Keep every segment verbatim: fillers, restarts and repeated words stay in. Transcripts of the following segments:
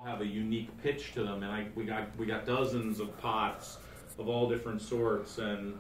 have a unique pitch to them, and I, we got we got dozens of pots of all different sorts, and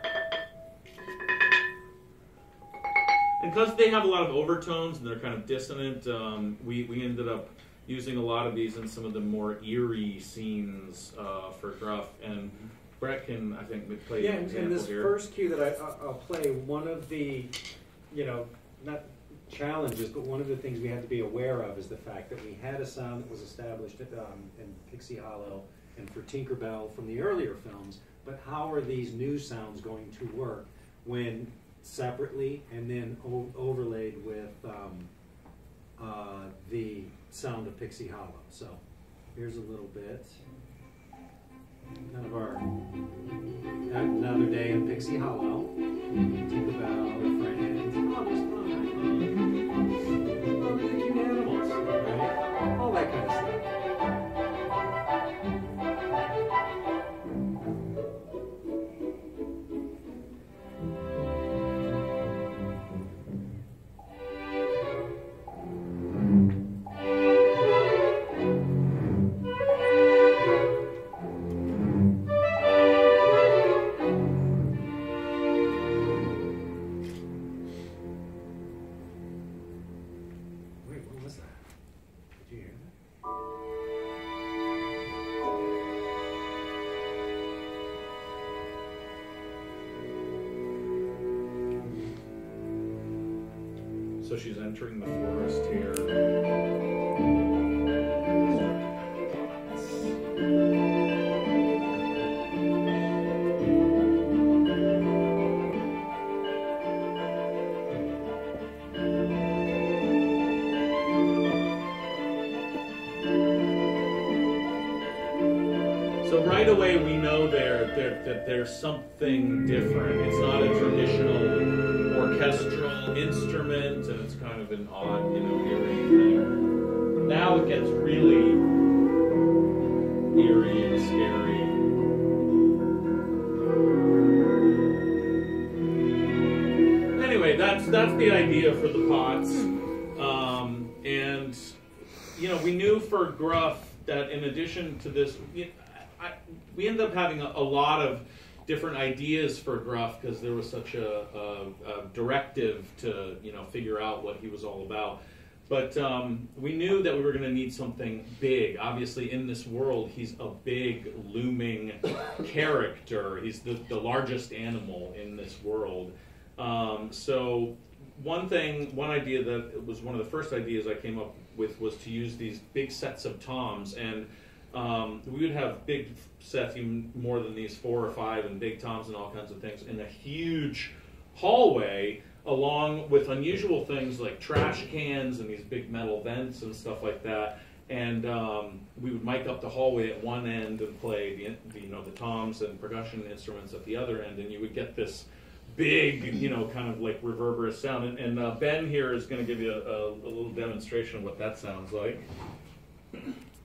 and because they have a lot of overtones and they're kind of dissonant, um, we we ended up using a lot of these in some of the more eerie scenes uh, for gruff. And Brett can, I think, play yeah, an example in this here. first cue that I, I'll play, one of the, you know, not challenges, but one of the things we had to be aware of is the fact that we had a sound that was established at, um, in Pixie Hollow and for Tinkerbell from the earlier films, but how are these new sounds going to work when separately and then o overlaid with um, uh, the sound of Pixie Hollow. So here's a little bit. Kind of our Another Day in Pixie Hollow. Tinkerbell, her friends. Oh, it was fun. Oh, the cute animals, right? All that kind of stuff. So she's entering the forest here. So right away we know there, there that there's something different. It's not a traditional orchestral instrument, and it's kind of an odd, you know, eerie thing. Now it gets really eerie and scary. Anyway, that's that's the idea for the pots, um, and you know, we knew for gruff that in addition to this, we, I, we ended up having a, a lot of different ideas for gruff because there was such a, a, a directive to, you know, figure out what he was all about. But um, we knew that we were going to need something big. Obviously, in this world, he's a big, looming character. He's the, the largest animal in this world. Um, so one thing, one idea that was one of the first ideas I came up with was to use these big sets of toms. And Um, we would have big sets, even more than these, four or five, and big toms and all kinds of things in a huge hallway, along with unusual things like trash cans and these big metal vents and stuff like that. And um, we would mic up the hallway at one end and play the, the you know the toms and percussion instruments at the other end, and you would get this big, you know, kind of like reverberous sound. And, and uh, Ben here is going to give you a, a, a little demonstration of what that sounds like.